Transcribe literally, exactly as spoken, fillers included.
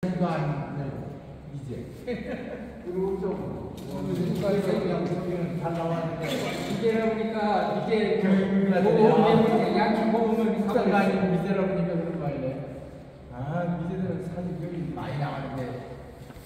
이제 그리고 좀 지금까지 그냥 우리는 잘 나왔는데 이제라 보니까 이제 그 양키 보험을 국장관님 미세라분이